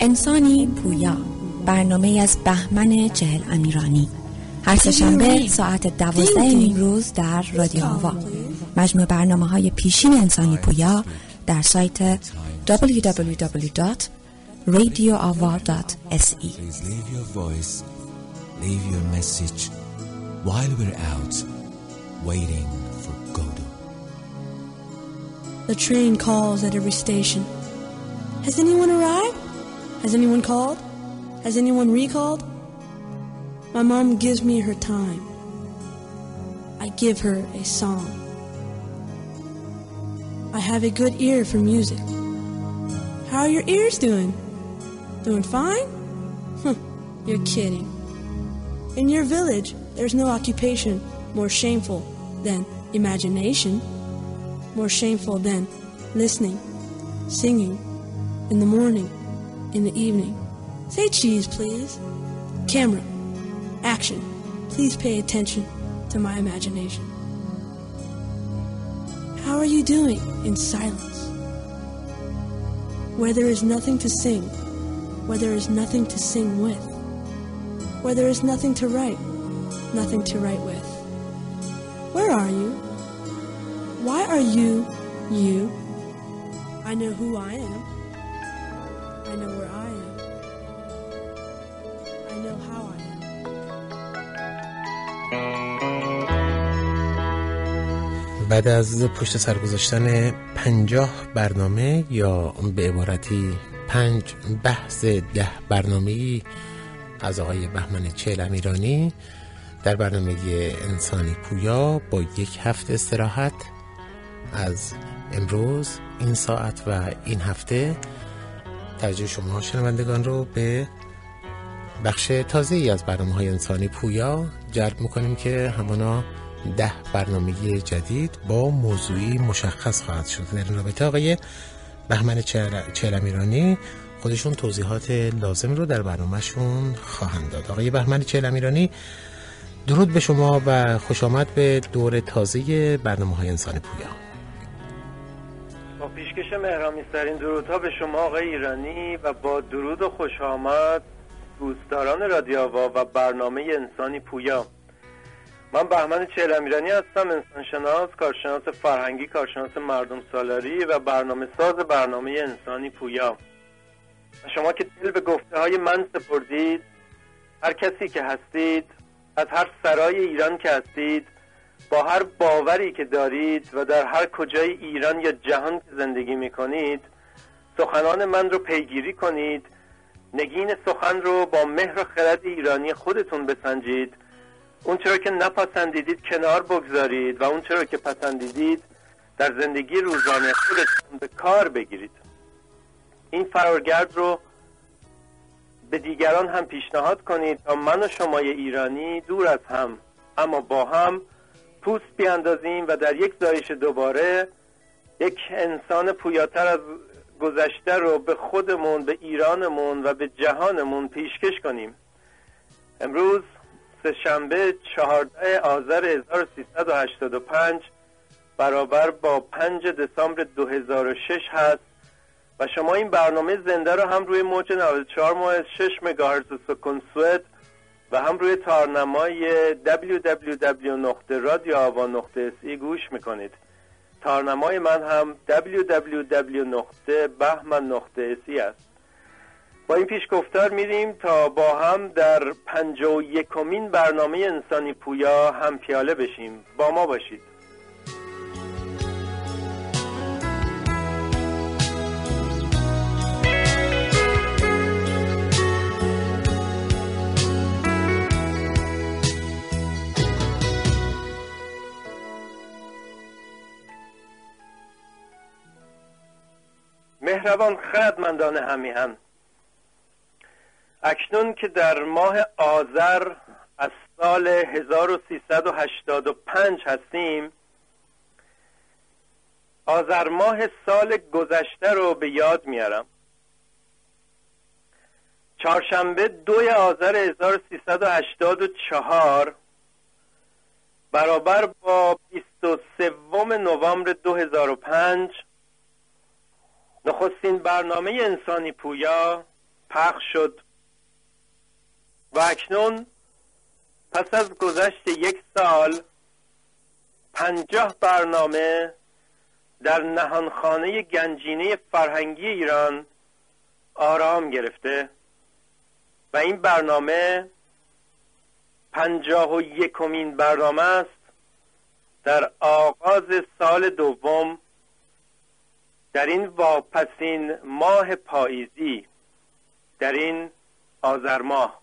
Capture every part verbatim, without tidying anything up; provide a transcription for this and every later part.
انسانی پویا، برنامه از بهمن چهل امیرانی، هر سه‌شنبه ساعت دوازده امروز در رادیو آوا. مجموع برنامه‌های پیشین انسانی پویا در سایت دبلیو دبلیو دبلیو دات رادیو آوا دات اس ای. Leave your voice, leave your message while we're out waiting for Godot. The train calls at every station. Has anyone arrived? Has anyone called? Has anyone recalled? My mom gives me her time. I give her a song. I have a good ear for music. How are your ears doing? Doing fine? You're kidding. In your village, there's no occupation more shameful than imagination, more shameful than listening, singing, in the morning, in the evening. Say cheese, please. Camera, action. Please pay attention to my imagination. How are you doing in silence? Where there is nothing to sing, where there is nothing to sing with, where there is nothing to write, nothing to write with. Where are you? Why are you, you? I know who I am. I know where I am. I know how I am. بعد از پشت سر گذاشتن پنجاه برنامه یا به عبارتی پنج بحث ده برنامه‌ای از آقای بهمن چهل امیرانی در برنامه انسانی پویا، با یک هفته استراحت از امروز، این ساعت و این هفته، توجه شما شنوندگان رو به بخش تازه‌ای از برنامه‌های انسانی پویا جلب می‌کنیم که همانا ده برنامه جدید با موضوعی مشخص خواهد شد. در این رابطه آقای بهمن چهل امیرانی خودشون توضیحات لازم رو در برنامهشون خواهند داد. آقای بهمن چهل امیرانی، درود به شما و خوش آمد به دور تازه برنامه‌های انسانی پویا. با پیشکش مهرامیزترین درودها به شما آقای ایرانی و با درود و خوش آمد دوستداران رادیو آوا و برنامه انسانی پویا. من بهمن چهل امیرانی هستم، انسانشناس، کارشناس فرهنگی، کارشناس مردم سالاری و برنامه ساز برنامه انسانی پویا. شما که دل به گفته های من سپردید، هر کسی که هستید، از هر سرای ایران که هستید، با هر باوری که دارید و در هر کجای ایران یا جهان که زندگی میکنید، سخنان من رو پیگیری کنید، نگین سخن رو با مهر و خرد ایرانی خودتون بسنجید، اون چرا که نپسندیدید کنار بگذارید و اون چرا که پسندیدید در زندگی روزانه خودتون به کار بگیرید. این فرارگرد رو به دیگران هم پیشنهاد کنید تا من و شمای ایرانی دور از هم اما با هم پوست بیاندازیم و در یک زایش دوباره یک انسان پویاتر از گذشته رو به خودمون، به ایرانمون و به جهانمون پیشکش کنیم. امروز سه‌شنبه چهاردهم آذر هزار و سیصد و هشتاد و پنج برابر با پنج دسامبر دو هزار و شش هست و شما این برنامه زنده رو هم روی موج نود و چهار ممیز شش مگاهرتز سکون سوئد و هم روی تارنمای دبلیو دبلیو دبلیو نقطه رادیو آوا نقطه اس ای گوش میکنید. تارنمای من هم دبلیو دبلیو دبلیو نقطه بهمن نقطه اس ای است. با این پیشگفتار میریم تا با هم در پنجاه و یکمین برنامه انسانی پویا هم پیاله بشیم. با ما باشید. مهربان خردمندان همیهن، اکنون که در ماه آذر از سال هزار و سیصد و هشتاد و پنج هستیم، آذر ماه سال گذشته رو به یاد میارم. چهارشنبه دوی آذر هزار و سیصد و هشتاد و چهار برابر با بیست و سوم نوامبر دو هزار و پنج نخستین برنامه انسانی پویا پخش شد و اکنون پس از گذشت یک سال پنجاه برنامه در نهانخانه گنجینه فرهنگی ایران آرام گرفته و این برنامه پنجاه و یکمین برنامه است در آغاز سال دوم در این واپسین ماه پاییزی، در این آذر ماه.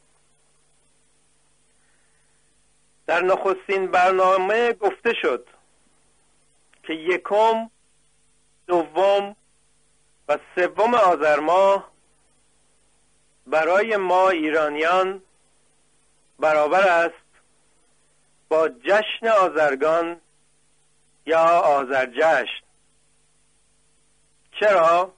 در نخستین برنامه گفته شد که یکم، دوم و سوم آذر ماه برای ما ایرانیان برابر است با جشن آذرگان یا آذرجشن. چرا؟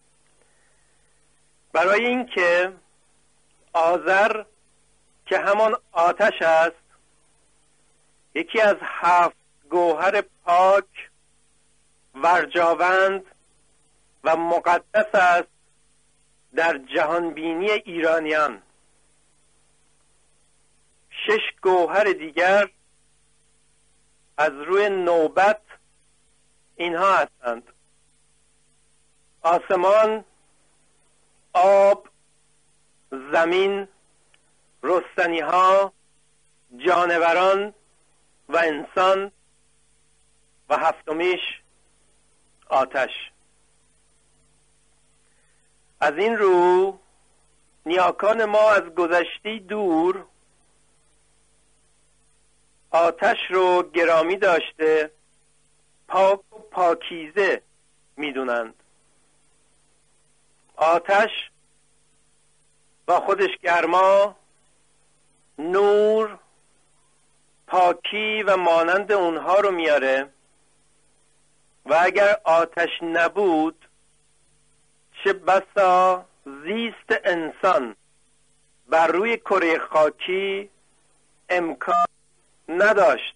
برای اینکه آذر که همان آتش است، یکی از هفت گوهر پاک، ورجاوند و مقدس است در جهانبینی ایرانیان. شش گوهر دیگر از روی نوبت اینها هستند: آسمان، آب، زمین، رستنی ها، جانوران و انسان و هفتمیش آتش. از این رو نیاکان ما از گذشته دور آتش رو گرامی داشته پاک و پاکیزه میدونند. آتش با خودش گرما، نور، پاکی و مانند اونها رو میاره و اگر آتش نبود چه بسا زیست انسان بر روی کره خاکی امکان نداشت.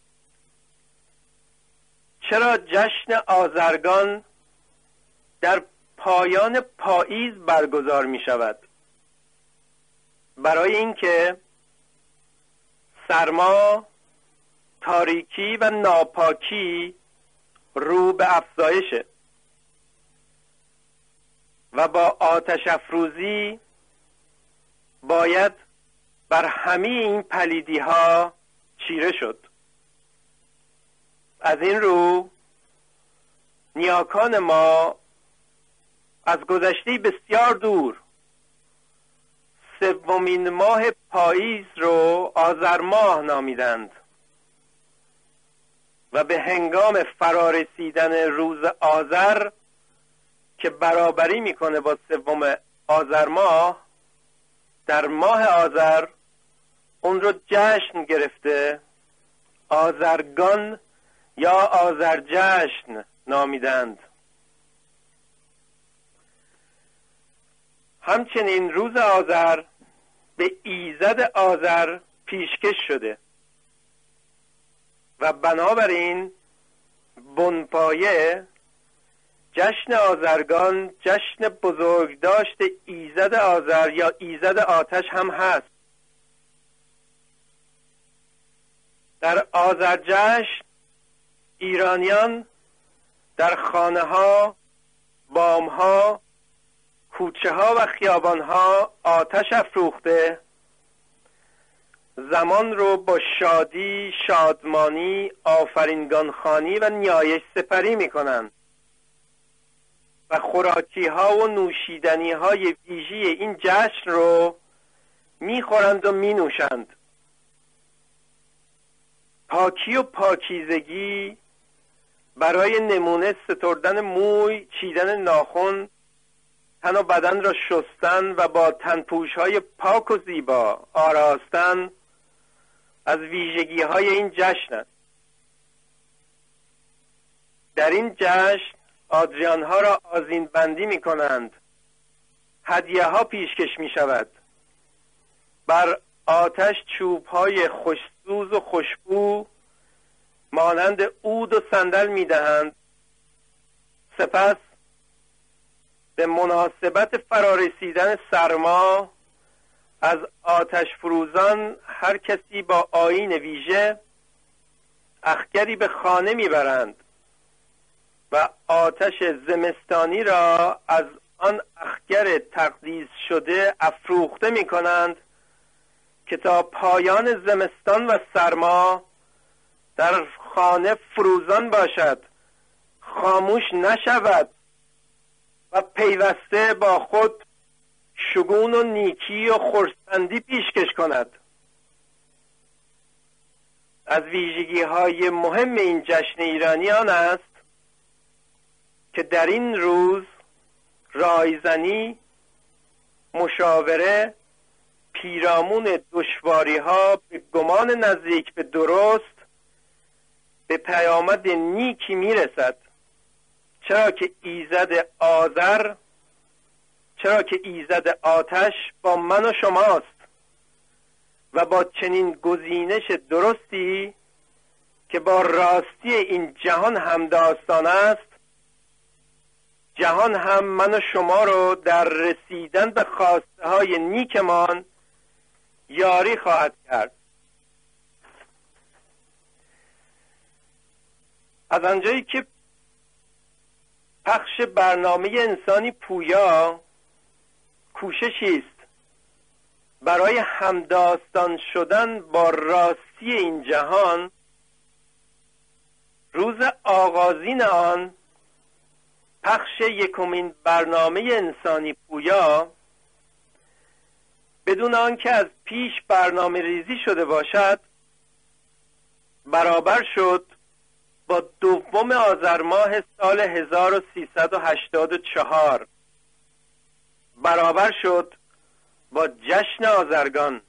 چرا جشن آذرگان در پایان پاییز برگزار می شود؟ برای اینکه سرما، تاریکی و ناپاکی رو به افزایشه و با آتش افروزی باید بر همه این پلیدی ها چیره شد. از این رو نیاکان ما از گذشته بسیار دور سومین ماه پاییز رو آذر ماه نامیدند و به هنگام فرارسیدن روز آذر که برابری میکنه با سوم آذر ماه، در ماه آذر اون رو جشن گرفته آذرگان یا آذرجشن نامیدند. همچنین روز آذر به ایزد آذر پیشکش شده و بنابراین بنپایه جشن آذرگان جشن بزرگداشت ایزد آذر یا ایزد آتش هم هست. در آذرجشن ایرانیان در خانه ها، بام ها، کوچه ها و خیابان ها آتش افروخته زمان رو با شادی، شادمانی، آفرینگان خوانی و نیایش سپری می کنند و خوراکی ها و نوشیدنی های ویژه این جشن رو می خورند و می نوشند. پاکی و پاکیزگی برای نمونه ستردن موی، چیدن ناخن، تن و بدن را شستن و با تنپوش های پاک و زیبا آراستن از ویژگی های این جشن است. در این جشن آدریان ها را آذین بندی می کنند، هدیه ها پیشکش می شود، بر آتش چوب های خوشسوز و خوشبو مانند عود و صندل می دهند. سپس به مناسبت فرارسیدن سرما از آتش فروزان هر کسی با آیین ویژه اخگری به خانه میبرند و آتش زمستانی را از آن اخگر تقدیس شده افروخته می کنند که تا پایان زمستان و سرما در خانه فروزان باشد، خاموش نشود و پیوسته با خود شگون و نیکی و خرسندی پیشکش کند. از ویژگی های مهم این جشن ایرانی آن است که در این روز رایزنی، مشاوره، پیرامون دشواری ها به گمان نزدیک به درست به پیامد نیکی میرسد، چرا که ایزد آذر چرا که ایزد آتش با من و شماست و با چنین گزینش درستی که با راستی این جهان هم داستان است، جهان هم من و شما رو در رسیدن به خواسته های نیکمان یاری خواهد کرد. از آنجایی که پخش برنامه انسانی پویا کوششی است برای همداستان شدن با راستی این جهان، روز آغازین آن پخش یکمین برنامه انسانی پویا بدون آنکه از پیش برنامه ریزی شده باشد برابر شد با دوم آذر ماه سال هزار و سیصد و هشتاد و چهار، برابر شد با جشن آذرگان.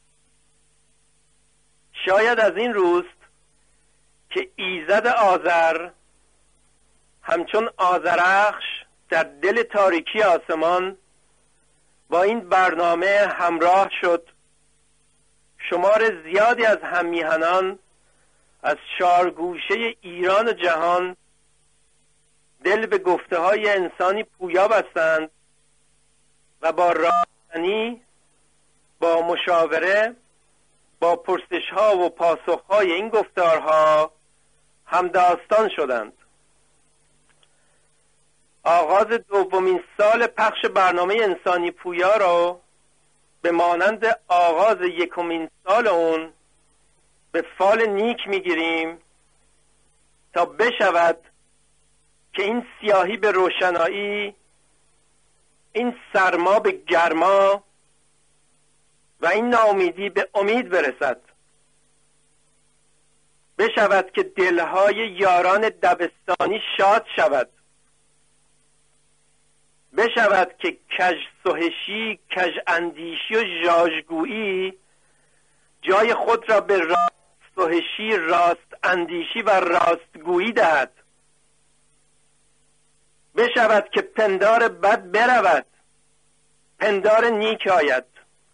شاید از این روست که ایزد آذر همچون آذرخش در دل تاریکی آسمان با این برنامه همراه شد. شمار زیادی از هممیهنان از چارگوشه ایران و جهان دل به گفته های انسانی پویا بستند و با راهنمایی، با مشاوره، با پرسش ها و پاسخ های این گفتارها همداستان شدند. آغاز دومین سال پخش برنامه انسانی پویا را به مانند آغاز یکمین سال اون به فال نیک میگیریم تا بشود که این سیاهی به روشنایی، این سرما به گرما و این ناامیدی به امید برسد. بشود که دلهای یاران دبستانی شاد شود. بشود که کج سهشی، کج اندیشی و ژاژگویی جای خود را به راست سهشی، راست اندیشی و راستگویی دهد. بشود که پندار بد برود، پندار نیک آید.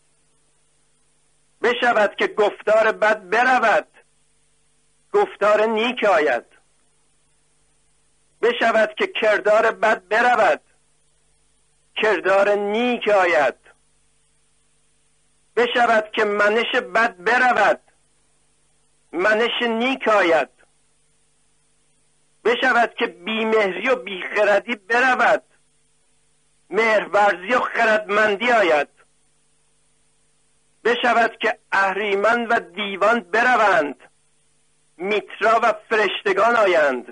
بشود که گفتار بد برود، گفتار نیک آید. بشود که کردار بد برود، کردار نیک آید. بشود که منش بد برود، منش نیک آید. بشود که بیمهری و بیخردی برود، مهرورزی و خردمندی آید. بشود که اهریمن و دیوان بروند، میترا و فرشتگان آیند.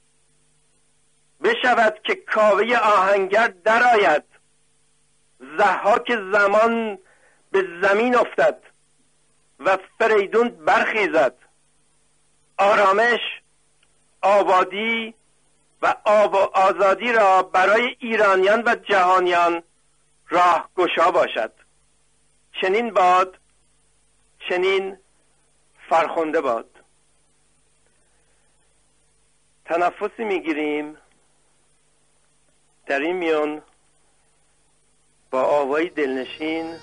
بشود که کاوه آهنگر در آید، ضحاک زمان به زمین افتد و فریدون برخیزد. آرامش، آبادی و آب و آزادی را برای ایرانیان و جهانیان راه گشا باشد. چنین باد، چنین فرخنده باد. تنفسی میگیریم. در این میان با آوای دلنشین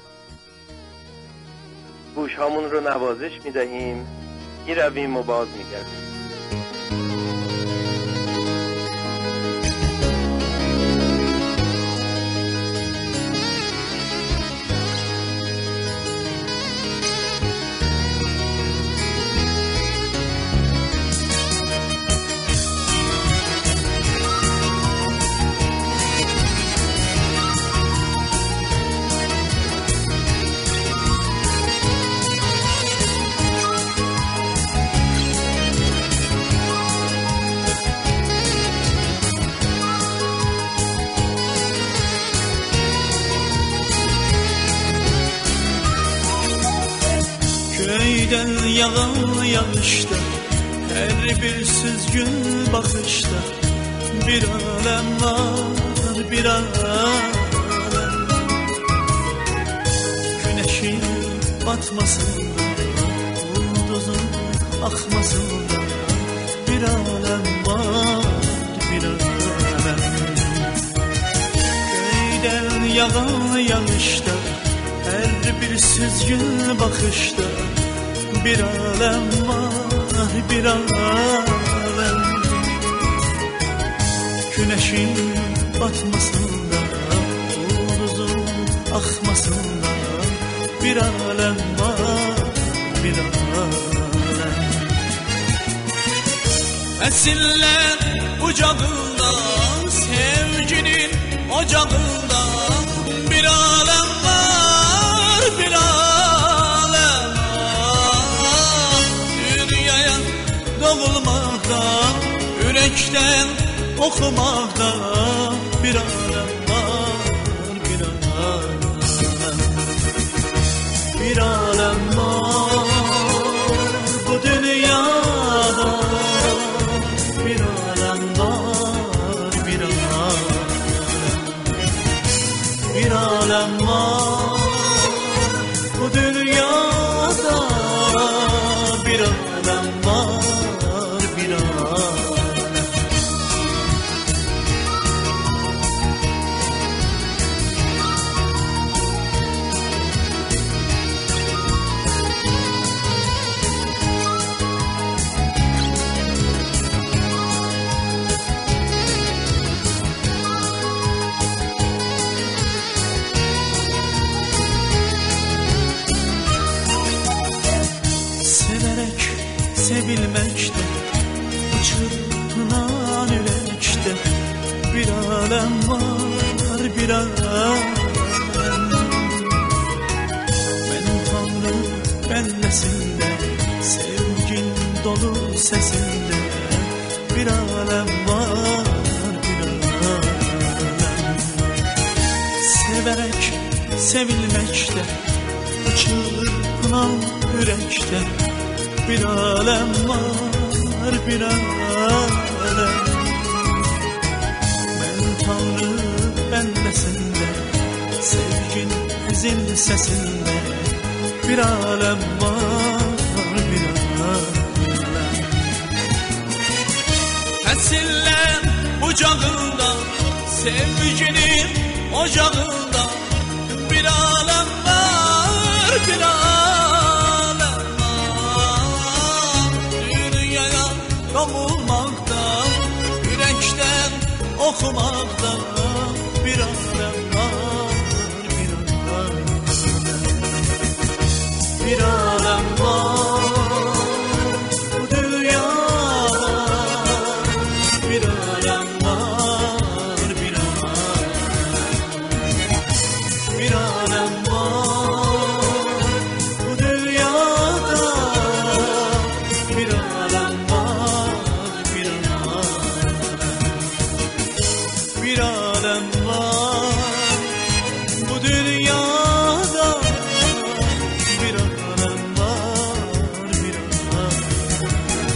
گوش هامون رو نوازش میدهیم. این رویم و باز میگردیم. yağan yağışta, her bir süzgün bakışta bir alem var, bir alem. Güneşin batmasında, yıldızın akmasında bir alem var, bir alem. Köyden yağan yağışta, her bir süzgün bakışta bir alem var, bir alem. Güneşin batmasında, yıldızın akmasında bir alem var, bir alem. Nesiller bucağında, sevginin ocağında bir alem var, bir alem. Dünyaya doğulmakta, yürekten okumakta bir alem var, bir alem. Bir alem var bu dünyada, bir alem var, bir alem. Bir alem var bu dünyada, bir alem var, bir alem. Sevilmekte, bu çırpınan yürekte bir alem var, bir alem. Ben Tanrı benlesinde, sevgin dolu sesinde bir alem var, bir alem. Severek sevilmekte, bu çırpınan yürekte bir alem var, bir alem. Ben Tanrı benlesinde, sevgin zil sesinde bir alem var, bir alem. Nesiller bucağında, sevginin ocağında bir alem var, bir alem. Doğulmakta, yürekten okumakta bir alem var, bir alem. Bir alem var bu dünyada, bir alem var, bir alem. Bir alem var bu dünyada, bir alem var. Bir alem var bu dünyada, bir alem var, bir alem.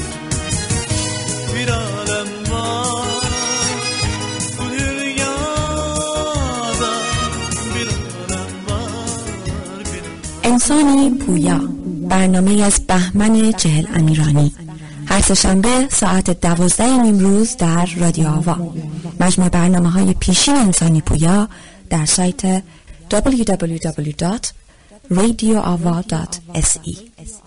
Bir alem var bu dünyada, bir alem var, bir alem. انسانی پویا، برنامه از بهمن چهل امیرانی، هر سه‌شنبه ساعت دوازده نیم روز در رادیو آوا. مجموع برنامه های پیشین انسانی پویا در سایت دبلیو دبلیو دبلیو دات رادیو آوا دات اس ای.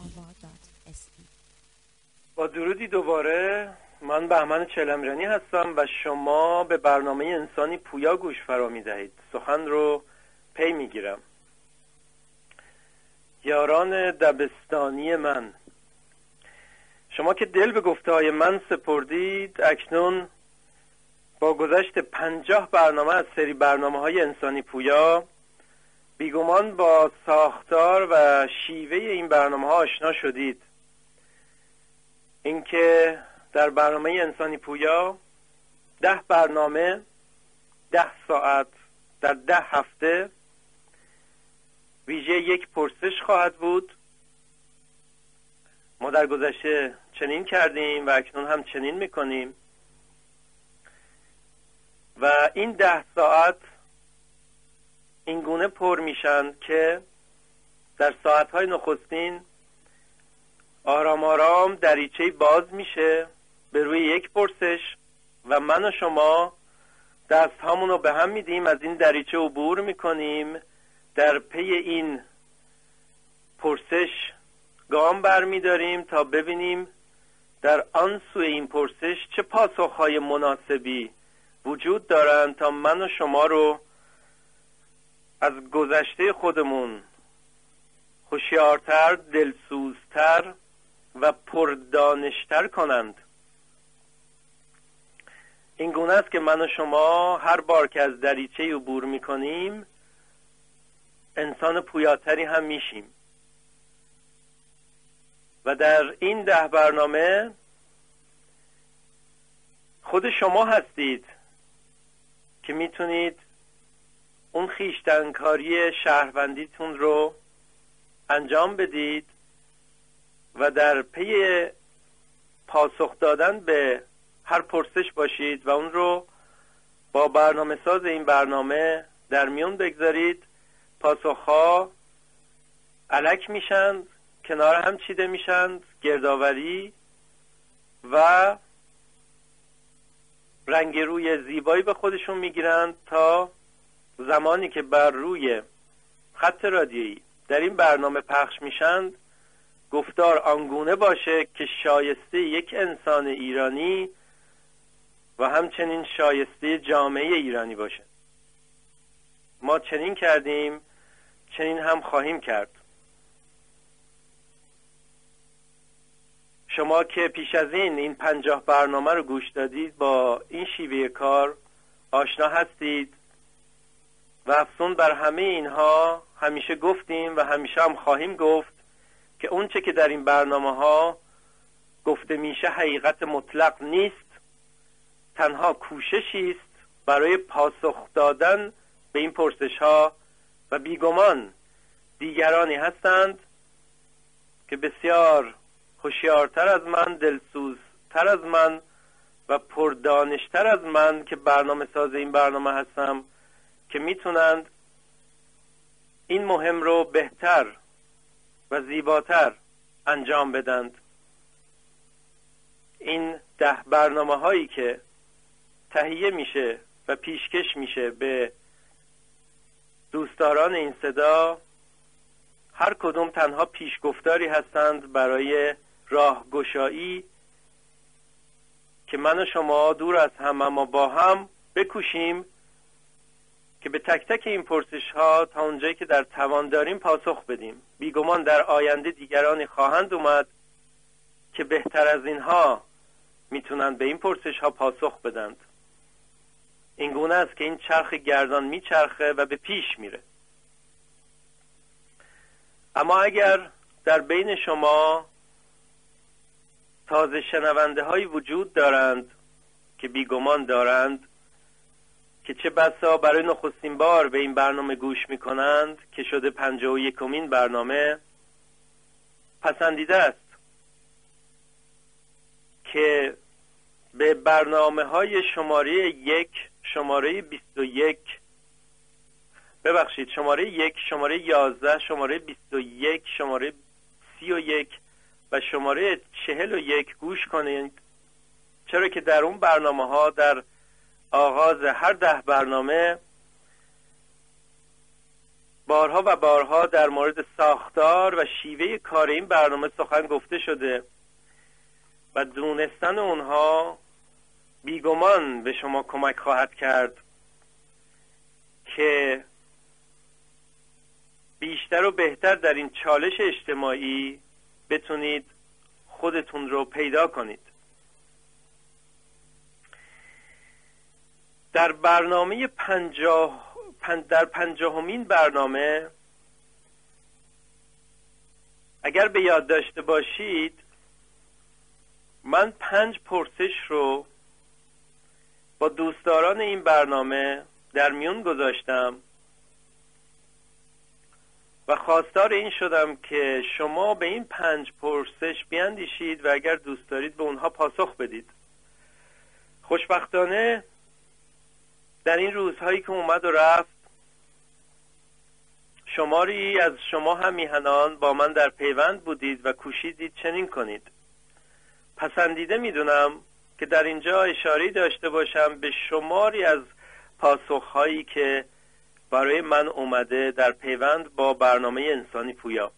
با درودی دوباره، من بهمن چهل امیرانی هستم و شما به برنامه انسانی پویا گوش فرا می دهید. سخن رو پی می گیرم. یاران دبستانی من، شما که دل به گفته های من سپردید، اکنون با گذشت پنجاه برنامه از سری برنامه های انسانی پویا بیگمان با ساختار و شیوه این برنامه ها آشنا شدید. اینکه در برنامه انسانی پویا ده برنامه، ده ساعت در ده هفته ویژه یک پرسش خواهد بود ما در گذشته چنین کردیم و اکنون هم چنین میکنیم و این ده ساعت این گونه پر میشن که در ساعتهای نخستین آرام آرام دریچه باز میشه به روی یک پرسش و من و شما دست هامون رو به هم میدیم، از این دریچه عبور میکنیم، در پی این پرسش گام بر میداریم تا ببینیم در آن سوی این پرسش چه پاسخهای مناسبی وجود دارند تا من و شما رو از گذشته خودمون هوشیارتر، دلسوزتر و پردانشتر کنند. این گونه است که من و شما هر بار که از دریچه عبور میکنیم انسان پویاتری هم میشیم و در این ده برنامه خود شما هستید که میتونید اون خویشتنکاری شهروندیتون رو انجام بدید و در پی پاسخ دادن به هر پرسش باشید و اون رو با برنامه ساز این برنامه در میون بگذارید. پاسخها الک میشن، کنار هم چیده میشن، گردآوری و رنگ روی زیبایی به خودشون میگیرند تا زمانی که بر روی خط رادیویی در این برنامه پخش میشند گفتار آنگونه باشه که شایسته یک انسان ایرانی و همچنین شایسته جامعه ایرانی باشه. ما چنین کردیم، چنین هم خواهیم کرد. شما که پیش از این این پنجاه برنامه رو گوش دادید با این شیوه کار آشنا هستید و افزون بر همه اینها همیشه گفتیم و همیشه هم خواهیم گفت که اون چه که در این برنامه ها گفته میشه حقیقت مطلق نیست، تنها کوششی است برای پاسخ دادن به این پرسش ها و بیگمان دیگرانی هستند که بسیار هوشیارتر از من، دلسوزتر از من و پردانشتر از من که برنامه ساز این برنامه هستم که میتونند این مهم رو بهتر و زیباتر انجام بدند. این ده برنامه هایی که تهیه میشه و پیشکش میشه به دوستداران این صدا هر کدوم تنها پیشگفتاری هستند برای راهگشایی که من و شما دور از هم اما با هم بکوشیم که به تک تک این پرسش ها تا اونجایی که در توان داریم پاسخ بدیم. بیگمان در آینده دیگرانی خواهند اومد که بهتر از اینها میتونند به این پرسش ها پاسخ بدند. این گونه است که این چرخ گردان میچرخه و به پیش میره. اما اگر در بین شما تازه شنونده هایی وجود دارند که بیگمان دارند که چه بسا برای نخستین بار به این برنامه گوش میکنند که شده پنجاه و یکمین برنامه، پسندیده است که به برنامه های شماره یک، شماره بیست و یک ببخشید شماره یک، شماره یازده، شماره بیست و یک، شماره سی و یک و شماره چهل و یک گوش کنید، چرا که در اون برنامه ها در آغاز هر ده برنامه بارها و بارها در مورد ساختار و شیوه کار این برنامه سخن گفته شده و دونستن اونها بیگمان به شما کمک خواهد کرد که بیشتر و بهتر در این چالش اجتماعی بتونید خودتون رو پیدا کنید. در برنامه پنجاه در پنجاهمین برنامه اگر به یاد داشته باشید من پنج پرسش رو با دوستداران این برنامه در میون گذاشتم و خواستار این شدم که شما به این پنج پرسش بیاندیشید و اگر دوست دارید به اونها پاسخ بدید. خوشبختانه در این روزهایی که اومد و رفت شماری از شما هم میهنان با من در پیوند بودید و کوشیدید چنین کنید. پسندیده میدونم که در اینجا اشاره داشته باشم به شماری از پاسخهایی که برای من اومده در پیوند با برنامه انسانی پویا.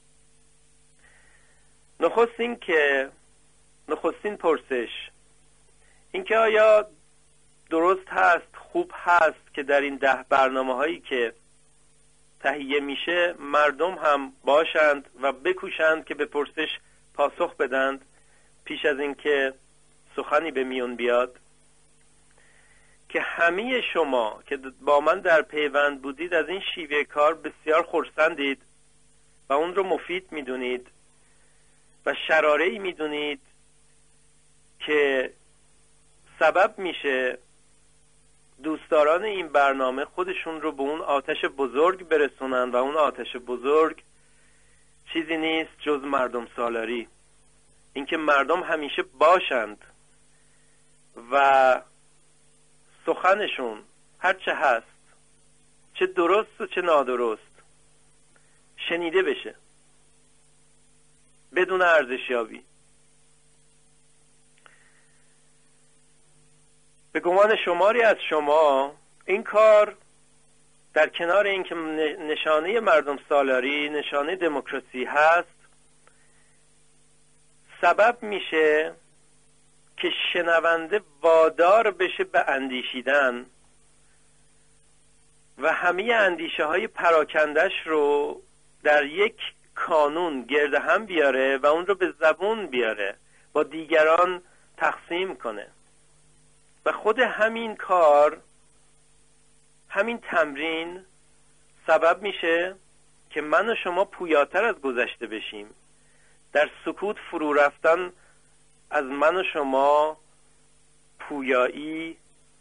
نخستین که نخستین پرسش این که آیا درست هست، خوب هست که در این ده برنامه هایی که تهیه میشه مردم هم باشند و بکوشند که به پرسش پاسخ بدند پیش از اینکه سخنی به میون بیاد؟ که همه شما که با من در پیوند بودید از این شیوه کار بسیار خرسندید و اون رو مفید میدونید و شراره‌ای میدونید که سبب میشه دوستداران این برنامه خودشون رو به اون آتش بزرگ برسونن و اون آتش بزرگ چیزی نیست جز مردم سالاری. اینکه مردم همیشه باشند و سخنشون هر چه هست، چه درست و چه نادرست، شنیده بشه بدون ارزشیابی. به گمان شماری از شما این کار در کنار اینکه نشانه مردم سالاری، نشانه دموکراسی هست، سبب میشه که شنونده وادار بشه به اندیشیدن و همه اندیشه های پراکندش رو در یک کانون گرد هم بیاره و اون رو به زبون بیاره، با دیگران تقسیم کنه. و خود همین کار، همین تمرین سبب میشه که من و شما پویاتر از گذشته بشیم. در سکوت فرو رفتن از من و شما پویایی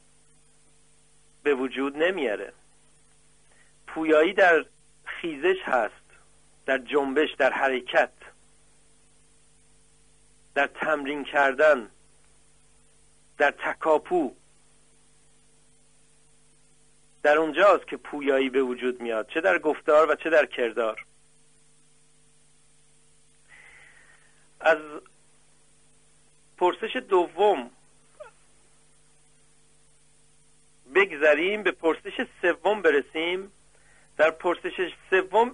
به وجود نمیاره. پویایی در خیزش هست، در جنبش، در حرکت، در تمرین کردن، در تکاپو. در اونجاست که پویایی به وجود میاد، چه در گفتار و چه در کردار. از پرسش دوم بگذریم به پرسش سوم برسیم. در پرسش سوم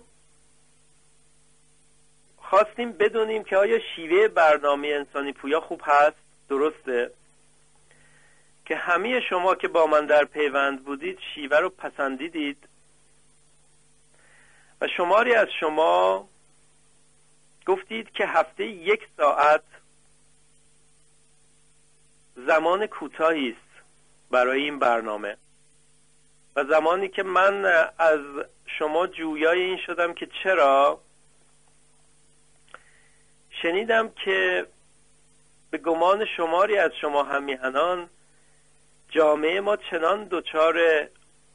خواستیم بدونیم که آیا شیوه برنامه انسانی پویا خوب هست؟ درسته که همه شما که با من در پیوند بودید شیوه رو پسندیدید و شماری از شما گفتید که هفته یک ساعت زمان کوتاهی است برای این برنامه و زمانی که من از شما جویای این شدم که چرا، شنیدم که به گمان شماری از شما همیهنان جامعه ما چنان دچار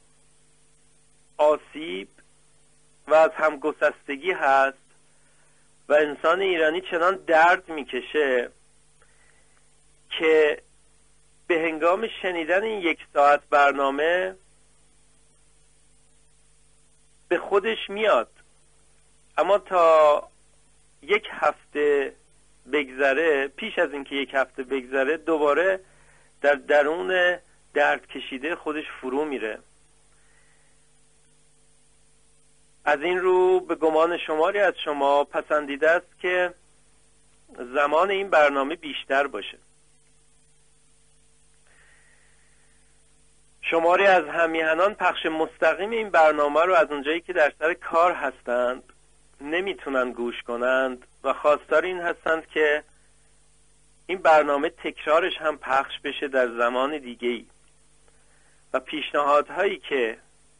آسیب و از همگسستگی هست و انسان ایرانی چنان درد میکشه که به هنگام شنیدن این یک ساعت برنامه به خودش میاد، اما تا یک هفته بگذره، پیش از اینکه یک هفته بگذره، دوباره در درون درد کشیده خودش فرو میره. از این رو به گمان شماری از شما پسندیده است که زمان این برنامه بیشتر باشه. شماری از همیهنان پخش مستقیم این برنامه رو از اونجایی که در سر کار هستند نمیتونن گوش کنند و خواستار این هستند که این برنامه تکرارش هم پخش بشه در زمان دیگه‌ای. و پیشنهادهایی که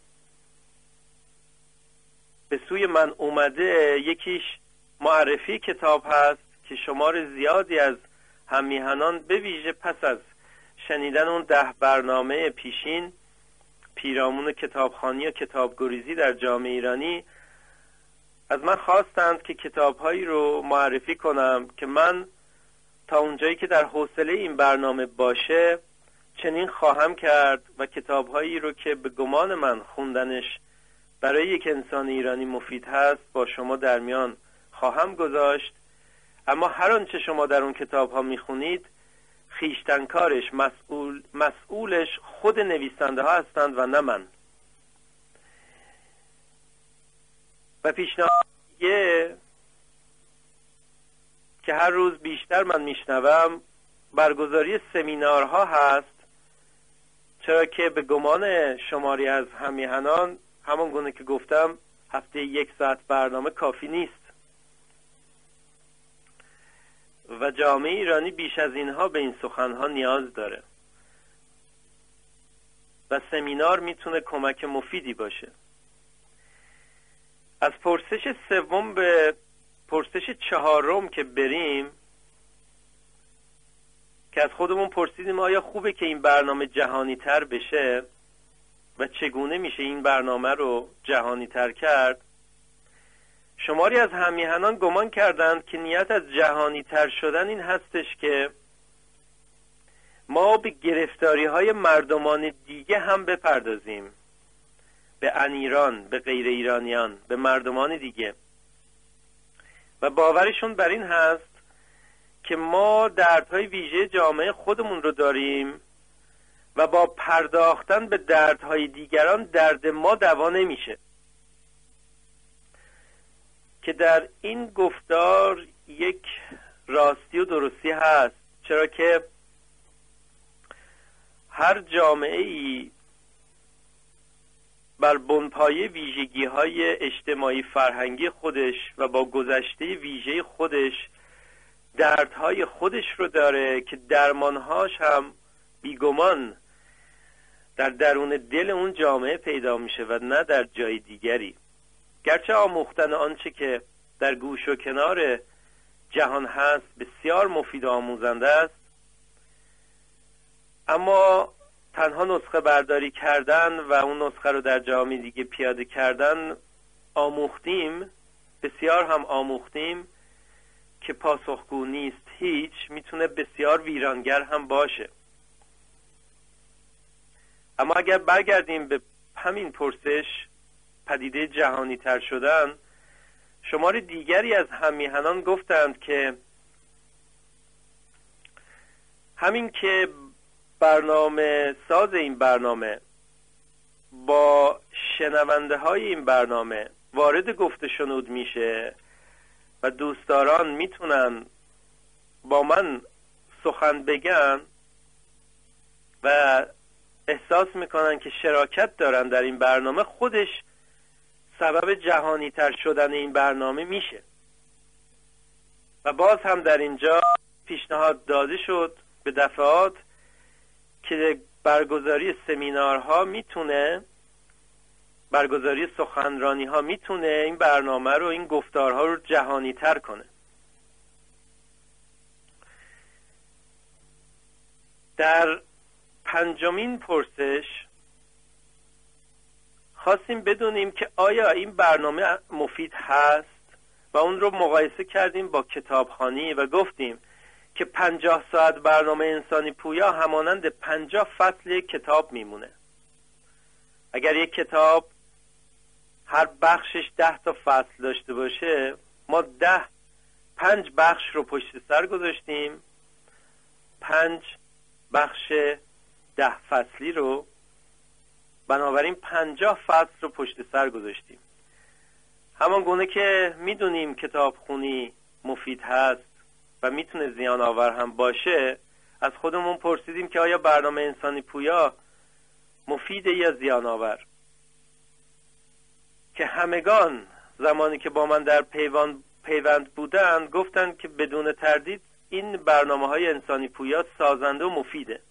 به سوی من اومده، یکیش معرفی کتاب هست که شمار زیادی از همیهنان به ویژه پس از شنیدن اون ده برنامه پیشین، پیرامون کتابخوانی و کتابگریزی در جامعه ایرانی، از من خواستند که کتاب‌هایی رو معرفی کنم که من تا اونجایی که در حوصله این برنامه باشه چنین خواهم کرد و کتاب‌هایی رو که به گمان من خوندنش برای یک انسان ایرانی مفید هست با شما در میان خواهم گذاشت. اما هر آنچه شما در اون کتاب‌ها می‌خونید خویشتنکارش، مسئول مسئولش خود نویسنده ها هستند و نه من. و پیشنهادیه که هر روز بیشتر من میشنوم برگزاری سمینارها هست، چرا که به گمان شماری از همیهنان همون گونه که گفتم هفته یک ساعت برنامه کافی نیست و جامعه ایرانی بیش از اینها به این سخنها نیاز داره و سمینار میتونه کمک مفیدی باشه. از پرسش سوم به پرسش چهارم که بریم، که از خودمون پرسیدیم آیا خوبه که این برنامه جهانی تر بشه و چگونه میشه این برنامه رو جهانی تر کرد. شماری از همیهنان گمان کردند که نیت از جهانی تر شدن این هستش که ما به گرفتاری های مردمان دیگه هم بپردازیم، به انیران، به غیر ایرانیان، به مردمان دیگه، و باورشون بر این هست که ما دردهای ویژه جامعه خودمون رو داریم و با پرداختن به دردهای دیگران درد ما دوا نمیشه. که در این گفتار یک راستی و درستی هست، چرا که هر جامعه ای بر بنپایه ویژگی های اجتماعی فرهنگی خودش و با گذشته ویژه خودش دردهای خودش رو داره که درمانهاش هم بیگمان در درون دل اون جامعه پیدا میشه و نه در جای دیگری. گرچه آموختن آنچه که در گوش و کنار جهان هست بسیار مفید و آموزنده است، اما تنها نسخه برداری کردن و اون نسخه رو در جامعه دیگه پیاده کردن آموختیم، بسیار هم آموختیم که پاسخگو نیست هیچ، میتونه بسیار ویرانگر هم باشه. اما اگر برگردیم به همین پرسش، پدیده جهانی تر شدن، شمار دیگری از همیهنان گفتند که همین که برنامه ساز این برنامه با شنونده های این برنامه وارد گفت شنود میشه و دوستداران میتونن با من سخن بگن و احساس میکنن که شراکت دارن در این برنامه، خودش سبب جهانی تر شدن این برنامه میشه. و باز هم در اینجا پیشنهاد داده شد به دفعات که برگزاری سمینارها میتونه، برگزاری سخنرانی ها میتونه این برنامه رو، این گفتارها رو جهانی تر کنه. در پنجمین پرسش خواستیم بدونیم که آیا این برنامه مفید هست و اون رو مقایسه کردیم با کتابخوانی و گفتیم که پنجاه ساعت برنامه انسانی پویا همانند پنجاه فصل یک کتاب میمونه. اگر یک کتاب هر بخشش ده تا فصل داشته باشه، ما ده پنج بخش رو پشت سر گذاشتیم، پنج بخش ده فصلی رو، بنابراین پنجاه فصل رو پشت سر گذاشتیم. همان گونه که میدونیم کتاب خونی مفید هست و میتونه زیان آور هم باشه، از خودمون پرسیدیم که آیا برنامه انسانی پویا مفیده یا زیان آور؟ که همگان زمانی که با من در پیوند پیوند بودن گفتن که بدون تردید این برنامه های انسانی پویا سازنده و مفیده.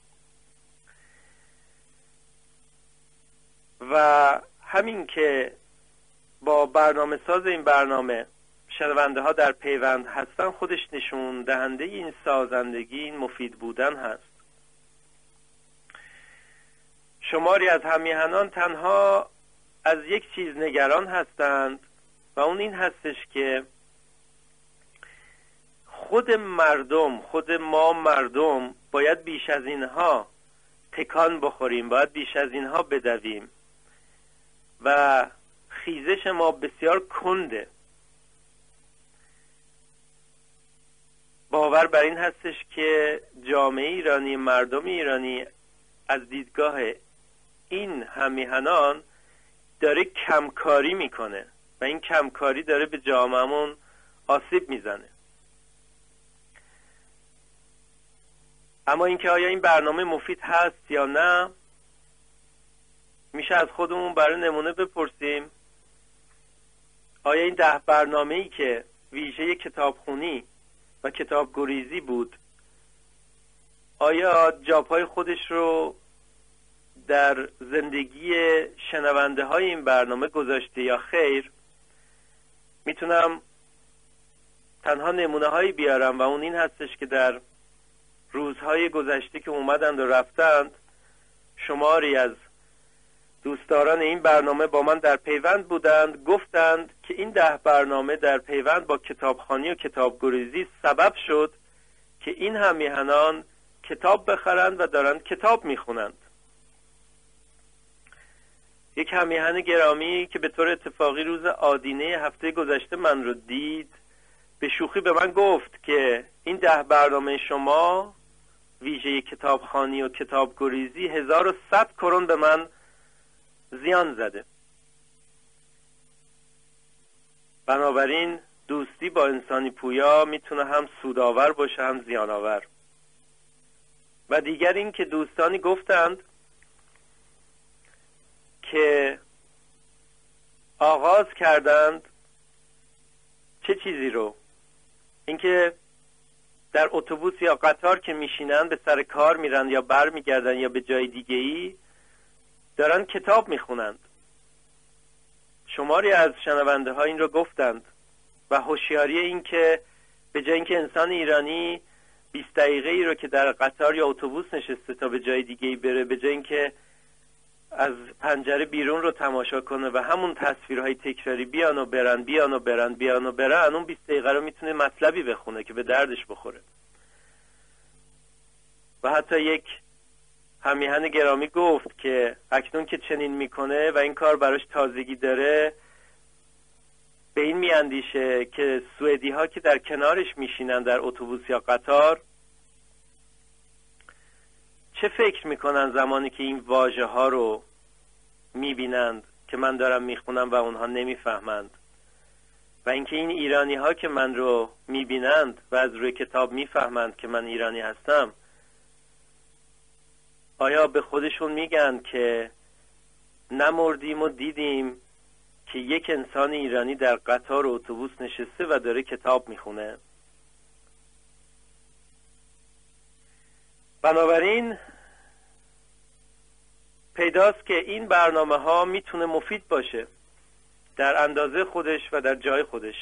و همین که با برنامه ساز این برنامه شنونده ها در پیوند هستن خودش نشون دهنده این سازندگی، این مفید بودن هست. شماری از همیهنان تنها از یک چیز نگران هستند و اون این هستش که خود مردم، خود ما مردم باید بیش از اینها تکان بخوریم، باید بیش از اینها بدویم و خیزش ما بسیار کنده. باور بر این هستش که جامعه ایرانی، مردم ایرانی از دیدگاه این همیهنان داره کمکاری میکنه و این کمکاری داره به جامعهمون آسیب میزنه. اما اینکه آیا این برنامه مفید هست یا نه، میشه از خودمون برای نمونه بپرسیم. آیا این ده برنامه‌ای که ویژه کتابخونی و کتاب گریزی بود، آیا جاپای خودش رو در زندگی شنونده های این برنامه گذاشته یا خیر؟ میتونم تنها نمونه هایی بیارم و اون این هستش که در روزهای گذشته که اومدند و رفتند، شماری از دوستداران این برنامه با من در پیوند بودند، گفتند که این ده برنامه در پیوند با کتابخوانی و کتابگریزی سبب شد که این همیهنان کتاب بخرند و دارند کتاب میخونند. یک همیهن گرامی که به طور اتفاقی روز آدینه هفته گذشته من رو دید، به شوخی به من گفت که این ده برنامه شما ویژه کتابخوانی و کتابگریزی هزار و صد کرون به من زیان زده. بنابراین دوستی با انسانی پویا میتونه هم سودآور باشه هم زیانآور. و دیگر این که دوستانی گفتند که آغاز کردند چه چیزی رو، اینکه در اتوبوس یا قطار که میشینن به سر کار میرن یا بر میگردن یا به جای دیگه ای دارن کتاب میخونند. شماری از شنونده ها این رو گفتند و هوشیاری این که به جای اینکه انسان ایرانی بیست دقیقه ای رو که در قطار یا اتوبوس نشسته تا به جای دیگه ای بره، به جای اینکه از پنجره بیرون رو تماشا کنه و همون تصویرهای تکراری بیان و برن بیان و برن بیان و برن، اون بیست دقیقه رو میتونه مطلبی بخونه که به دردش بخوره. و حتی یک همیهن گرامی گفت که اکنون که چنین میکنه و این کار براش تازگی داره، به این میاندیشه که سوئدی ها که در کنارش میشینن در اتوبوس یا قطار چه فکر میکنن زمانی که این واژه ها رو میبینند که من دارم میخونم و اونها نمیفهمند، و اینکه این ایرانی ها که من رو میبینند و از روی کتاب میفهمند که من ایرانی هستم، آیا به خودشون میگن که نمردیم و دیدیم که یک انسان ایرانی در قطار و اتوبوس نشسته و داره کتاب میخونه؟ بنابراین پیداست که این برنامه ها میتونه مفید باشه در اندازه خودش و در جای خودش.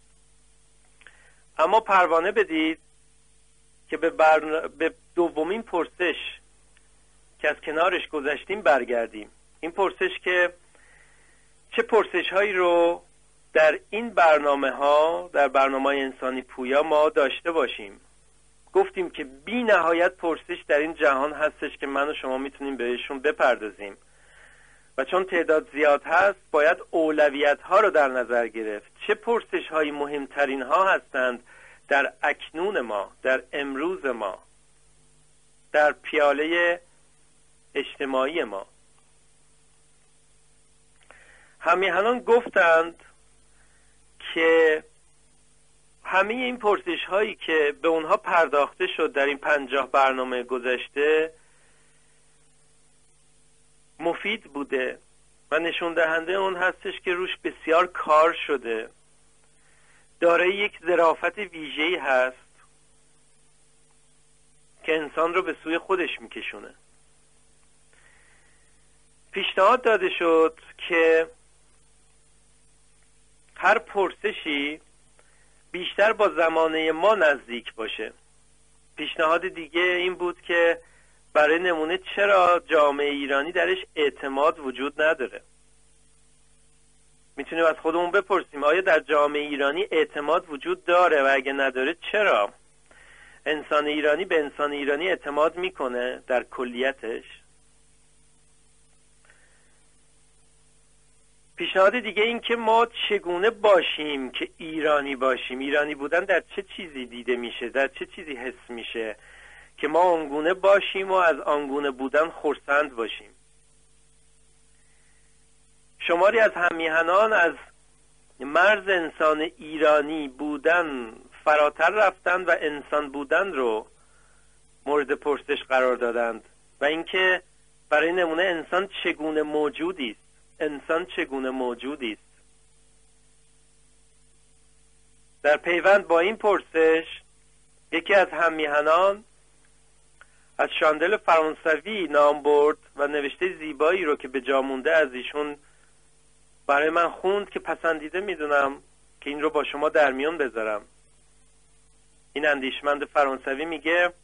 اما پروانه بدید که به, برن... به دومین پرسش که از کنارش گذشتیم برگردیم. این پرسش که چه پرسش هایی رو در این برنامه ها، در برنامه انسانی پویا ما داشته باشیم. گفتیم که بی نهایت پرسش در این جهان هستش که من و شما میتونیم بهشون بپردازیم و چون تعداد زیاد هست باید اولویت ها رو در نظر گرفت. چه پرسش هایی مهمترین ها هستند در اکنون ما، در امروز ما، در پیاله اجتماعی ما. همیهنان گفتند که همه این پرسش هایی که به اونها پرداخته شد در این پنجاه برنامه گذشته مفید بوده و نشون دهنده اون هستش که روش بسیار کار شده، داره یک ظرافت ویژه‌ای هست که انسان رو به سوی خودش میکشونه. پیشنهاد داده شد که هر پرسشی بیشتر با زمانه ما نزدیک باشه. پیشنهاد دیگه این بود که برای نمونه چرا جامعه ایرانی درش اعتماد وجود نداره؟ میتونیم از خودمون بپرسیم آیا در جامعه ایرانی اعتماد وجود داره و اگه نداره چرا؟ انسان ایرانی به انسان ایرانی اعتماد میکنه در کلیتش؟ پیشنهاد دیگه این که ما چگونه باشیم که ایرانی باشیم؟ ایرانی بودن در چه چیزی دیده میشه؟ در چه چیزی حس میشه که ما آنگونه باشیم و از آنگونه بودن خرسند باشیم؟ شماری از همیهنان از مرز انسان ایرانی بودن فراتر رفتند و انسان بودن رو مورد پرسش قرار دادند و اینکه برای نمونه انسان چگونه موجودی است؟ انسان چگونه موجودی است؟ در پیوند با این پرسش یکی از همیهنان از شاندل فرانسوی نام برد و نوشته زیبایی رو که به جا مونده از ایشون برای من خوند که پسندیده میدونم که این رو با شما در میون بذارم. این اندیشمند فرانسوی میگه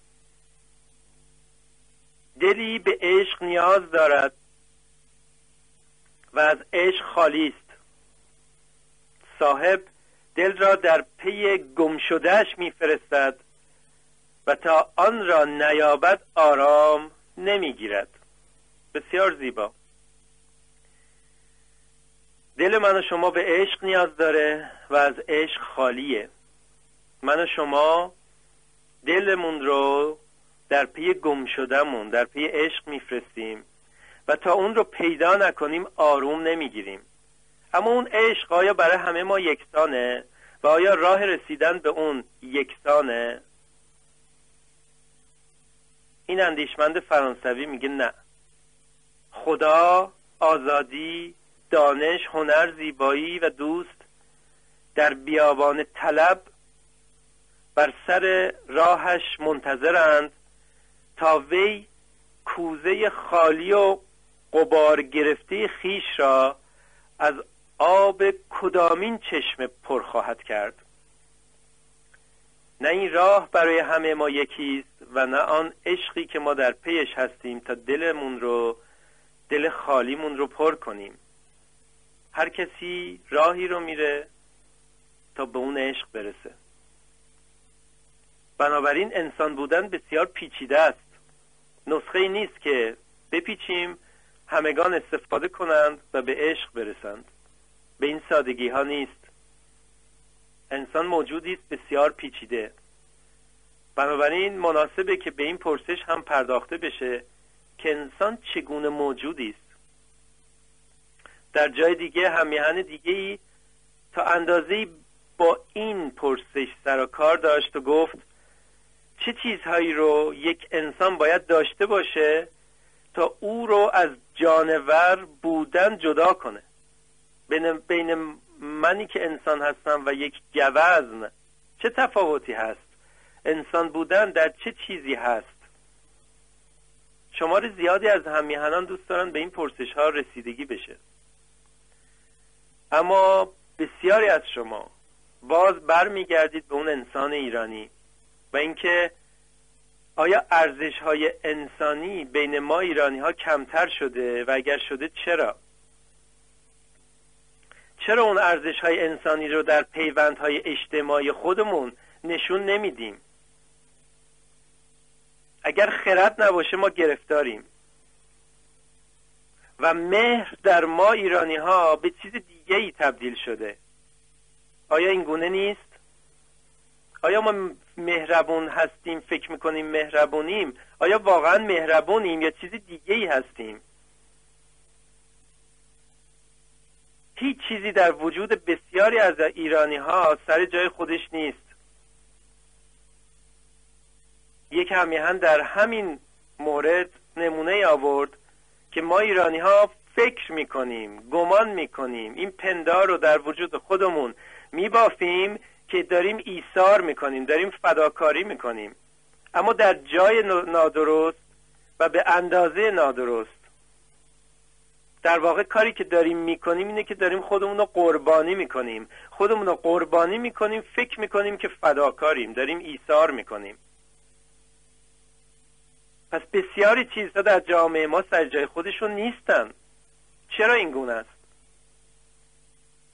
دلی به عشق نیاز دارد و از عشق خالی است. صاحب دل را در پی گم شدهش میفرستد و تا آن را نیابد آرام نمیگیرد. بسیار زیبا. دل من و شما به عشق نیاز داره و از عشق خالیه. من و شما دلمون رو در پی گم شدهمون در پی عشق میفرستیم و تا اون رو پیدا نکنیم آروم نمیگیریم. اما اون عشق آیا برای همه ما یکسانه و آیا راه رسیدن به اون یکسانه؟ این اندیشمند فرانسوی میگه نه. خدا، آزادی، دانش، هنر، زیبایی و دوست در بیابان طلب بر سر راهش منتظرند تا وی کوزه خالی و غبار گرفته خیش را از آب کدامین چشمه پر خواهد کرد. نه این راه برای همه ما یکیست و نه آن عشقی که ما در پیش هستیم تا دلمون رو دل خالیمون رو پر کنیم. هر کسی راهی رو میره تا به اون عشق برسه. بنابراین انسان بودن بسیار پیچیده است. نسخه ای نیست که بپیچیم همگان استفاده کنند و به عشق برسند. به این سادگی ها نیست. انسان موجودی است بسیار پیچیده. بنابراین مناسبه که به این پرسش هم پرداخته بشه که انسان چگونه موجودی است. در جای دیگه همیهن دیگه‌ای تا اندازه‌ای با این پرسش سر و کار داشت و گفت چه چیزهایی رو یک انسان باید داشته باشه تا او رو از جانور بودن جدا کنه؟ بین, بین منی که انسان هستم و یک گوزن چه تفاوتی هست؟ انسان بودن در چه چیزی هست؟ شمار زیادی از همیهنان دوست دارن به این پرسش ها رسیدگی بشه، اما بسیاری از شما باز برمیگردید به اون انسان ایرانی و اینکه آیا ارزش‌های انسانی بین ما ایرانی‌ها کمتر شده و اگر شده چرا؟ چرا اون ارزش‌های انسانی رو در پیوندهای اجتماعی خودمون نشون نمیدیم؟ اگر خرد نباشه ما گرفتاریم و مهر در ما ایرانی‌ها به چیز دیگه‌ای تبدیل شده. آیا این گونه نیست؟ آیا ما مهربون هستیم، فکر میکنیم مهربونیم؟ آیا واقعا مهربونیم یا چیز دیگه‌ای هستیم؟ هیچ چیزی در وجود بسیاری از ایرانی‌ها سر جای خودش نیست. یک همیهن در همین مورد نمونه آورد که ما ایرانی‌ها فکر میکنیم، گمان میکنیم، این پندار رو در وجود خودمون میبافیم که داریم ایثار میکنیم، داریم فداکاری میکنیم، اما در جای نادرست و به اندازه نادرست. در واقع کاری که داریم میکنیم اینه که داریم خودمون رو قربانی میکنیم، خودمون رو قربانی میکنیم، فکر میکنیم که فداکاریم، داریم ایثار میکنیم. پس بسیاری چیزها در جامعه ما سر جای خودشون نیستن. چرا این گونه است؟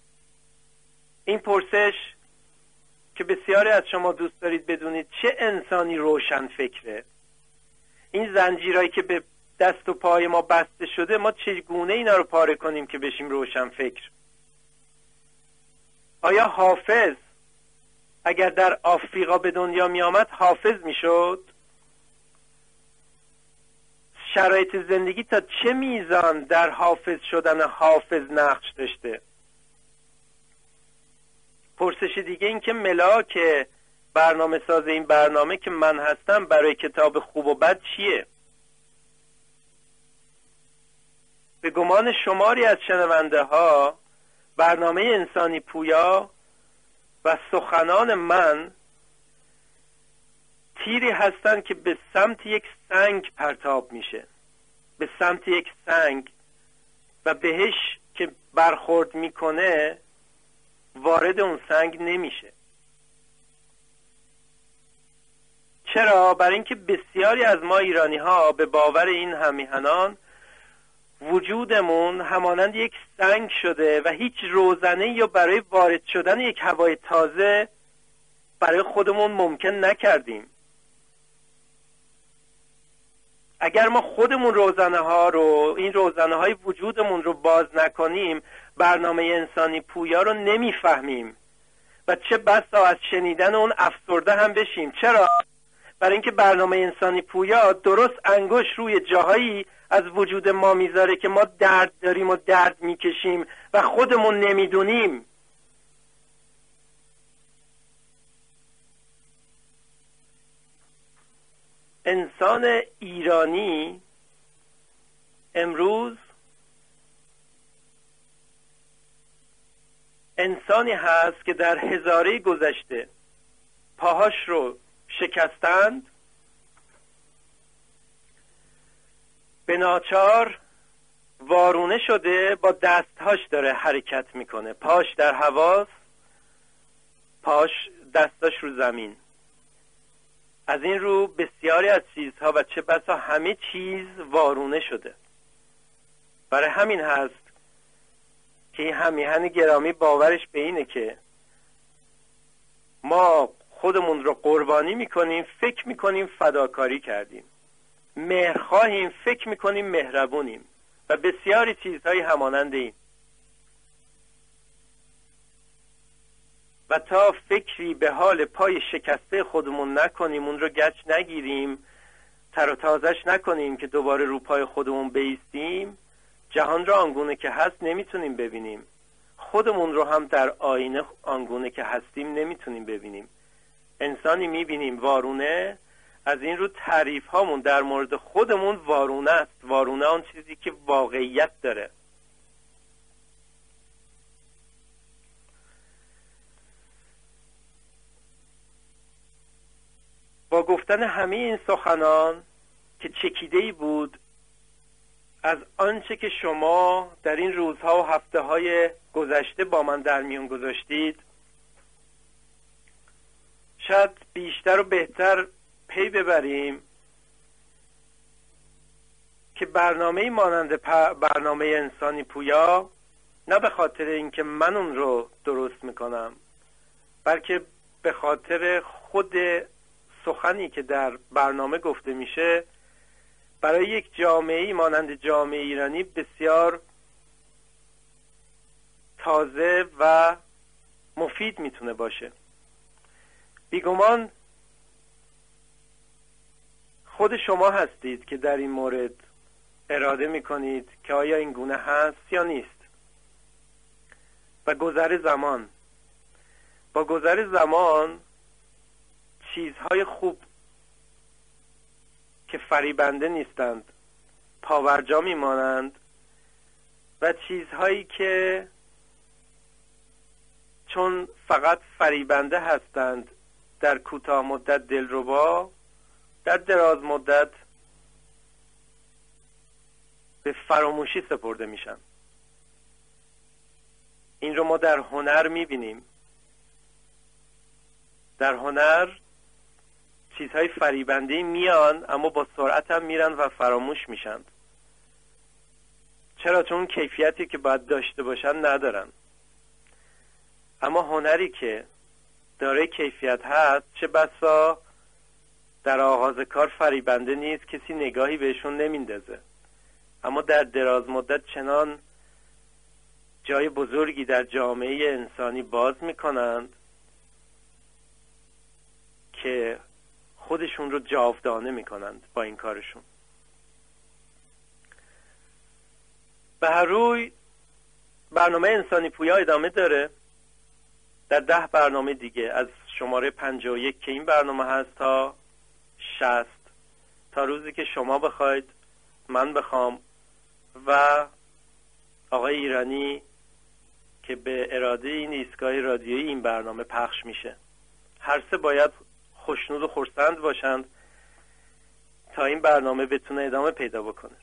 این پرسش که بسیاری از شما دوست دارید بدونید چه انسانی روشن فکره، این زنجیرهایی که به دست و پای ما بسته شده، ما چگونه اینا رو پاره کنیم که بشیم روشن فکر؟ آیا حافظ اگر در آفریقا به دنیا می آمد حافظ می شد؟ شرایط زندگی تا چه میزان در حافظ شدن حافظ نقش داشته؟ پرسش دیگه این که ملاک برنامه ساز این برنامه که من هستم برای کتاب خوب و بد چیه؟ به گمان شماری از شنونده ها برنامه انسانی پویا و سخنان من تیری هستن که به سمت یک سنگ پرتاب میشه، به سمت یک سنگ، و بهش که برخورد میکنه وارد اون سنگ نمیشه. چرا؟ برای اینکه بسیاری از ما ایرانی ها به باور این همیهنان وجودمون همانند یک سنگ شده و هیچ روزنه یا برای وارد شدن یک هوای تازه برای خودمون ممکن نکردیم. اگر ما خودمون روزنه ها رو، این روزنه های وجودمون رو باز نکنیم، برنامه انسانی پویا رو نمیفهمیم و چه بسا از شنیدن اون افسرده هم بشیم. چرا؟ برای اینکه برنامه انسانی پویا درست انگوش روی جاهایی از وجود ما میذاره که ما درد داریم و درد میکشیم و خودمون نمیدونیم. انسان ایرانی امروز انسانی هست که در هزاره گذشته پاهاش رو شکستند، به ناچار وارونه شده، با دستهاش داره حرکت میکنه، پاش در هواست، پاش دستاش رو زمین. از این رو بسیاری از چیزها و چه بسا همه چیز وارونه شده. برای همین هست که این همیهن گرامی باورش به اینه که ما خودمون رو قربانی میکنیم، فکر میکنیم فداکاری کردیم، مهرخواهیم، فکر میکنیم مهربونیم و بسیاری چیزهایی همانند این. و تا فکری به حال پای شکسته خودمون نکنیم، اون رو گچ نگیریم، تر و تازش نکنیم که دوباره رو پای خودمون بیستیم، جهان رو آنگونه که هست نمیتونیم ببینیم، خودمون رو هم در آینه آنگونه که هستیم نمیتونیم ببینیم. انسانی میبینیم وارونه، از این رو تعریف هامون در مورد خودمون وارونه است. وارونه آن چیزی که واقعیت داره. با گفتن همه این سخنان که چکیده‌ای بود از آنچه که شما در این روزها و هفته های گذشته با من در میون گذاشتید، شاید بیشتر و بهتر پی ببریم که برنامه مانند برنامه انسانی پویا نه به خاطر اینکه من اون رو درست میکنم، بلکه به خاطر خود سخنی که در برنامه گفته میشه برای یک جامعه‌ای مانند جامعه ایرانی بسیار تازه و مفید میتونه باشه. بیگمان خود شما هستید که در این مورد اراده میکنید که آیا این گونه هست یا نیست. و گذر زمان، با گذر زمان چیزهای خوب که فریبنده نیستند پاورجا میمانند و چیزهایی که چون فقط فریبنده هستند در کوتاه مدت دلربا، در دراز مدت به فراموشی سپرده میشن. این رو ما در هنر میبینیم. در هنر چیزهای فریبنده میان اما با سرعت هم میرن و فراموش میشن. چرا؟ چون کیفیتی که باید داشته باشن ندارن. اما هنری که داره کیفیت هست چه بسا در آغاز کار فریبنده نیست، کسی نگاهی بهشون نمیندازه، اما در دراز مدت چنان جای بزرگی در جامعه انسانی باز میکنند که خودشون رو جاودانه میکنند با این کارشون. به هر روی برنامه انسانی پویا ادامه داره در ده برنامه دیگه، از شماره پنجاه و یک که این برنامه هست تا شصت، تا روزی که شما بخواید، من بخوام و آقای ایرانی که به اراده این ایستگاه رادیویی این برنامه پخش میشه. هر سه باید خوشنود و خرسند باشند تا این برنامه بتونه ادامه پیدا بکنه.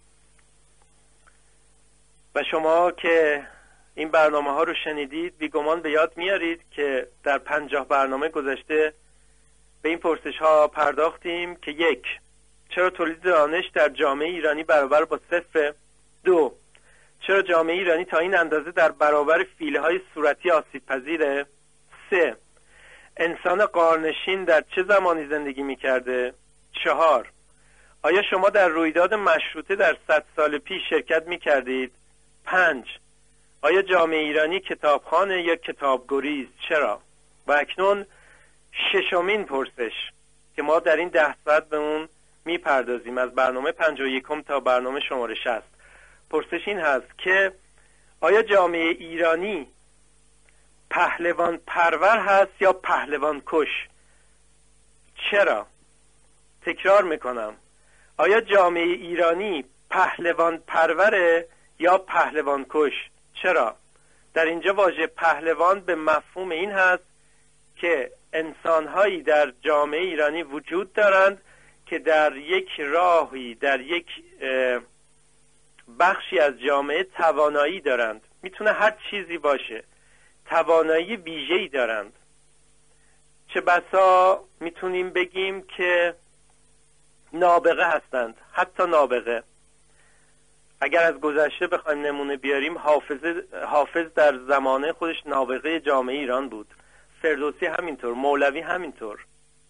و شما که این برنامه ها رو شنیدید بیگمان به یاد میارید که در پنجاه برنامه گذشته به این پرسش ها پرداختیم که یک، چرا تولید دانش در جامعه ایرانی برابر با صفر؟ دو، چرا جامعه ایرانی تا این اندازه در برابر فیله های صورتی آسیب پذیره؟ سه، انسان غارنشین در چه زمانی زندگی میکرده؟ چهار، آیا شما در رویداد مشروطه در صد سال پیش شرکت میکردید؟ پنج، آیا جامعه ایرانی کتابخانه یا کتابگریز؟ چرا؟ و اکنون ششمین پرسش که ما در این ده ساعت به اون میپردازیم از برنامه پنجاه و یکم تا برنامه شماره شصت. پرسش این هست که آیا جامعه ایرانی پهلوان پرور هست یا پهلوان کش؟ چرا؟ تکرار میکنم، آیا جامعه ایرانی پهلوان پروره یا پهلوان کش؟ چرا؟ در اینجا واژه پهلوان به مفهوم این هست که انسانهایی در جامعه ایرانی وجود دارند که در یک راهی، در یک بخشی از جامعه توانایی دارند، میتونه هر چیزی باشه، توانایی ویژه‌ای دارند. چه بسا میتونیم بگیم که نابغه هستند، حتی نابغه. اگر از گذشته بخوایم نمونه بیاریم، حافظ حافظ در زمانه خودش نابغه جامعه ایران بود، فردوسی همینطور، مولوی همینطور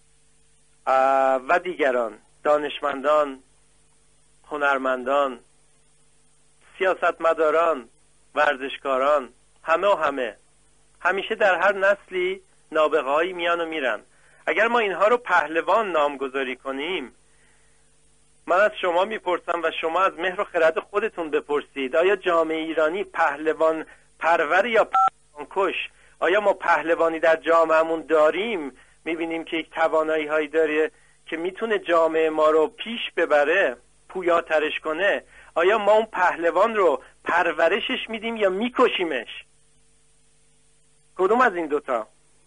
و دیگران، دانشمندان، هنرمندان، سیاستمداران، ورزشکاران، همه و همه همیشه در هر نسلی نابغه هایی میان و میرن. اگر ما اینها رو پهلوان نامگذاری کنیم، من از شما میپرسم و شما از مهر و خرد خودتون بپرسید، آیا جامعه ایرانی پهلوان پرور یا پهلوان کش؟ آیا ما پهلوانی در جامعهمون داریم؟ میبینیم که یک توانایی هایی داره که میتونه جامعه ما رو پیش ببره، پویاترش کنه. آیا ما اون پهلوان رو پرورشش میدیم یا میکشیمش؟ کدوم از این دوتا؟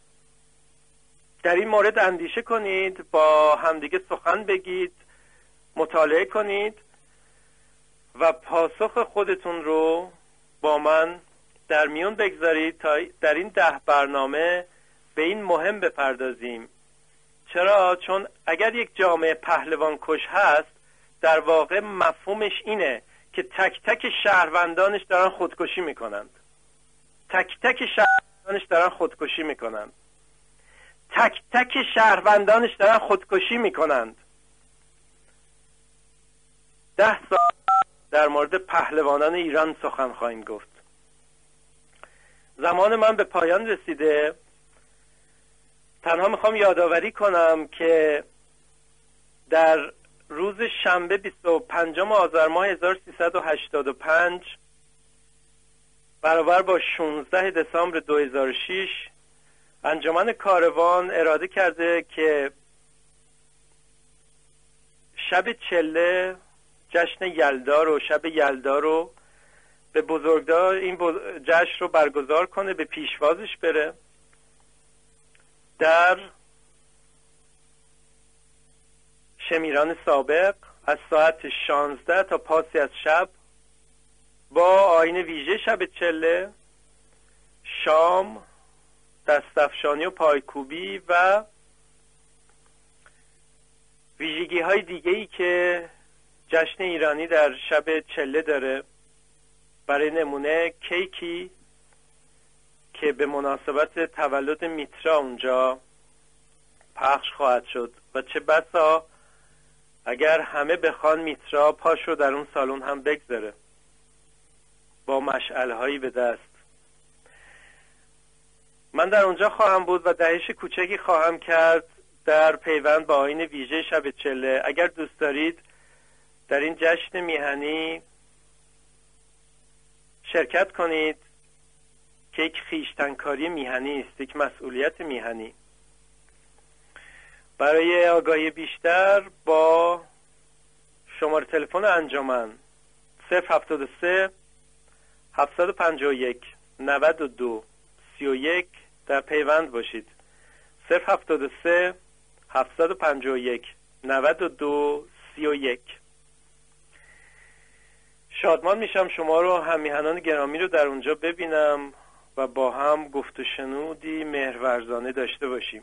در این مورد اندیشه کنید، با همدیگه سخن بگید، مطالعه کنید و پاسخ خودتون رو با من در میون بگذارید تا در این ده برنامه به این مهم بپردازیم. چرا؟ چون اگر یک جامعه پهلوان کش هست، در واقع مفهومش اینه که تک تک شهروندانش دارن خودکشی میکنند. تک تک شهروندانش دارن خودکشی میکنند. تک تک شهروندانش دارن خودکشی میکنند. ده سال در مورد پهلوانان ایران سخن خواهیم گفت. زمان من به پایان رسیده. تنها میخوام یادآوری کنم که در روز شنبه بیست و پنجم آذر ماه هزار و سیصد و هشتاد و پنج برابر با شانزده دسامبر دو هزار و شش انجمن کاروان اراده کرده که شب چله، جشن یلدا رو، شب یلدا رو به بزرگدار این جشن رو برگزار کنه، به پیشوازش بره. در شمیران سابق از ساعت شانزده تا پاسی از شب با آیین ویژه شب چله، شام، دستفشانی و پایکوبی و ویژگی های دیگه ای که جشن ایرانی در شب چله داره. برای نمونه کیکی که به مناسبت تولد میترا اونجا پخش خواهد شد و چه بسا اگر همه بخوان میترا پاشو در اون سالن هم بگذاره با مشعل‌هایی به دست. من در اونجا خواهم بود و دهش کوچکی خواهم کرد در پیوند با آیین ویژه شب چله. اگر دوست دارید در این جشن میهنی شرکت کنید که یک خویشتنکاری میهنی است، یک مسئولیت میهنی. برای آگاهی بیشتر با شماره تلفن انجمن صفر هفتاد و سه هفتصد و پنجاه و یک نود و دو سی و یک در پیوند باشید. صفر هفتاد و سه هفتصد و پنجاه و یک نود و دو سی و یک. شادمان میشم شما رو، همیهنان گرامی رو در اونجا ببینم و با هم گفت و شنودی مهرورزانه داشته باشیم.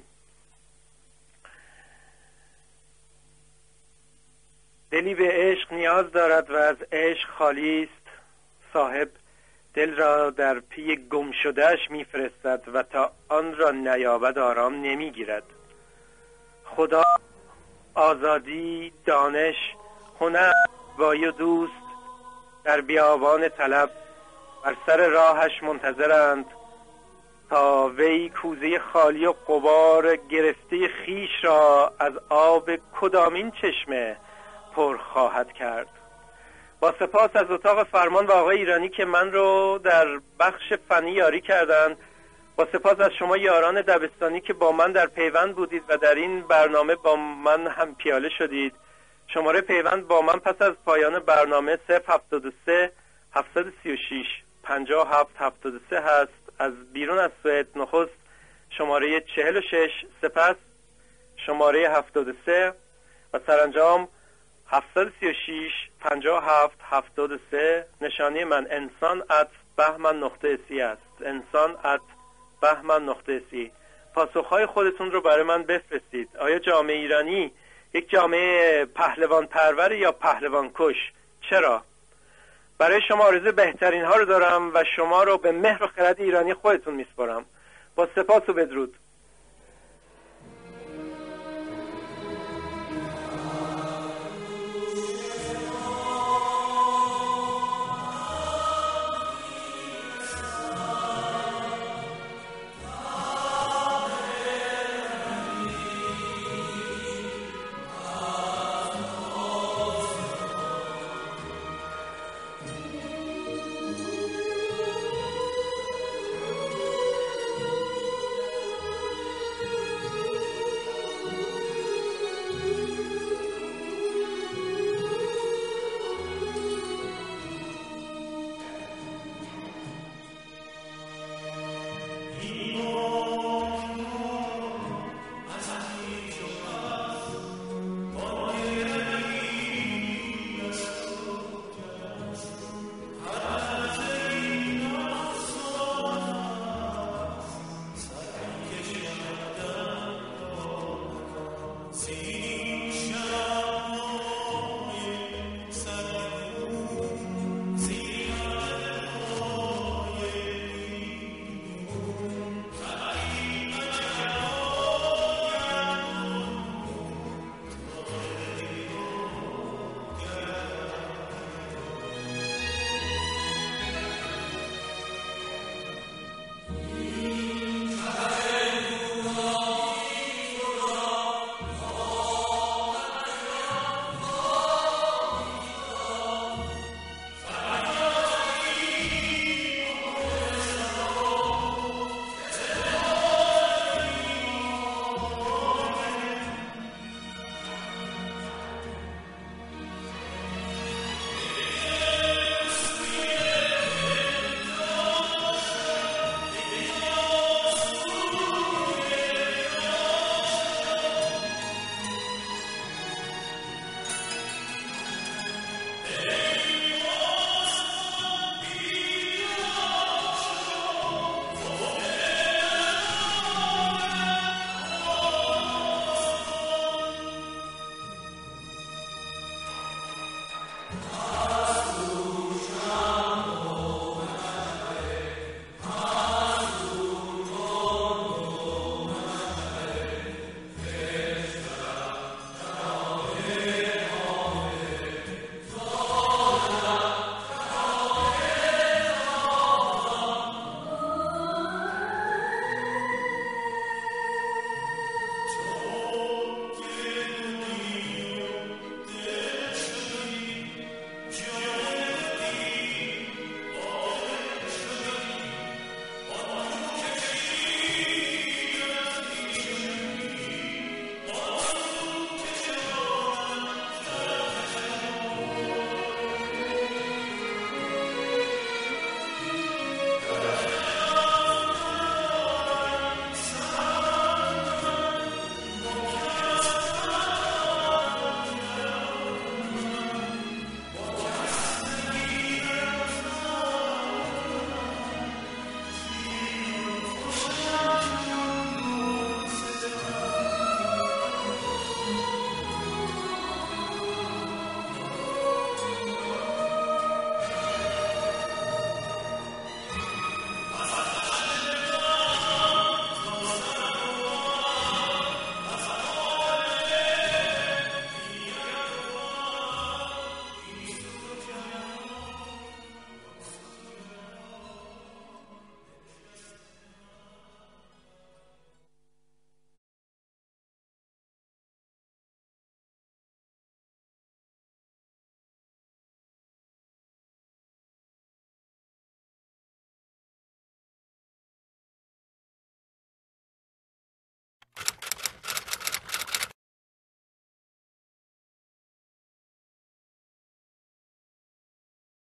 دلی به عشق نیاز دارد و از عشق خالی است، صاحب دل را در پی گم شدهش میفرستد و تا آن را نیابد آرام نمیگیرد. خدا، آزادی، دانش، هنر، وای و دوست در بیابان طلب بر سر راهش منتظرند تا وی کوزه خالی و غبار گرفته خیش را از آب کدامین چشمه پر خواهد کرد. با سپاس از اتاق فرمان و آقای ایرانی که من رو در بخش فنی یاری کردند. با سپاس از شما یاران دبستانی که با من در پیوند بودید و در این برنامه با من هم پیاله شدید. شماره پیوند با من پس از پایان برنامه صفر هفتاد و سه هفتصد و سی و شش پنجاه و هفت هفتاد و سه هست. از بیرون از سوئد نخست شماره چهل و شش، سپس شماره هفتاد و سه و سرانجام هفتصد و سی و شش پنجاه و هفت هفتاد و سه. نشانی من انسان ات بهمن نقطه سی است. انسان ات بهمن نقطه سی. پاسخهای خودتون رو برای من بفرستید. آیا جامعه ایرانی یک جامعه پهلوان پرور یا پهلوان کش؟ چرا؟ برای شما آرزوی بهترین ها رو دارم و شما رو به مهر و خرد ایرانی خودتون میسپارم. با سپاس و بدرود.